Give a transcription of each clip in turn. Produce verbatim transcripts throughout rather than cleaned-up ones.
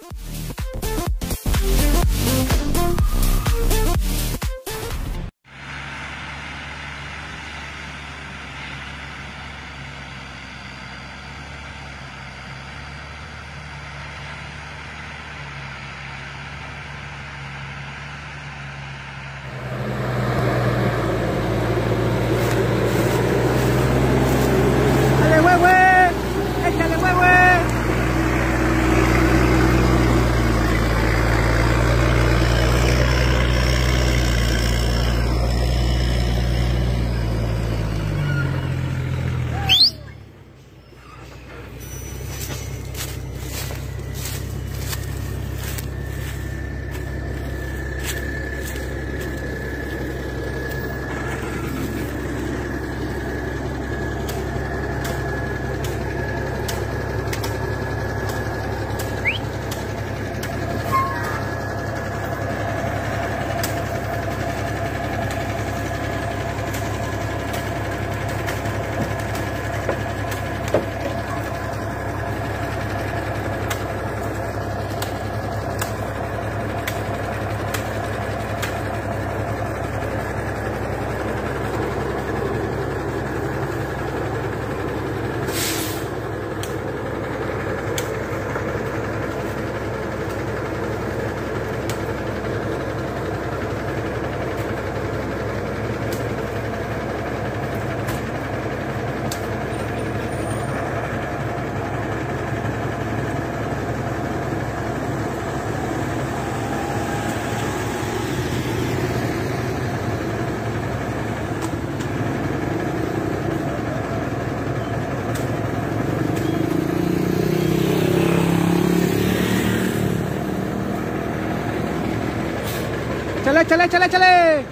Échale, échale, échale, échale.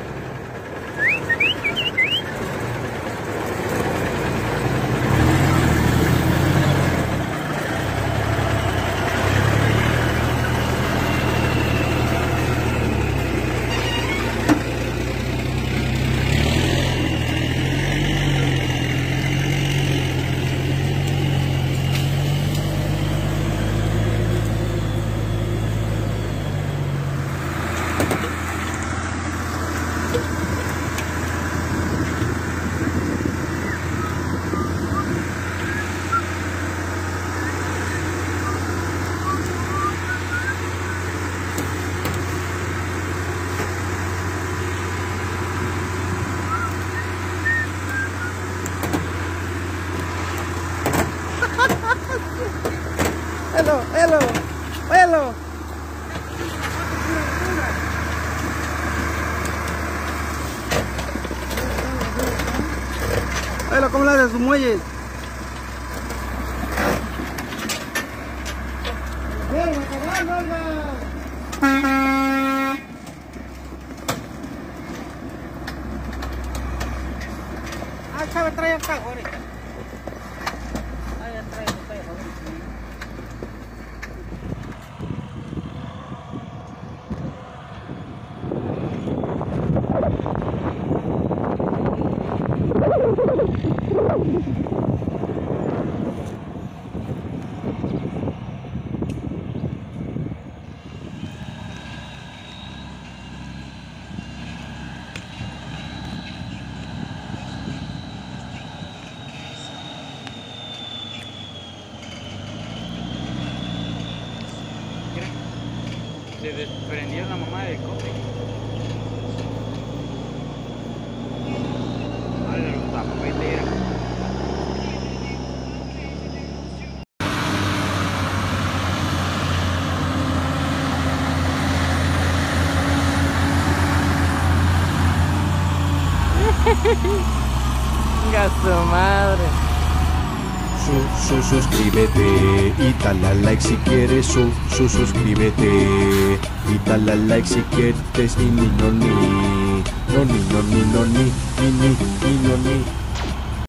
Hello, hello, hello. Hello, ¿cómo le haces sus muelles? Ah, sabe, trae acá, ahorita. Ahí trae, trae, se desprendió la mamá del cofre. Vale, la papelera. Venga su madre. Su, su, suscríbete y dale a like si quieres. Su, su, suscríbete y dale a like si quieres. Ni, ni, no, ni. No, ni, no, ni, no, ni. Ni, ni, ni, no, ni.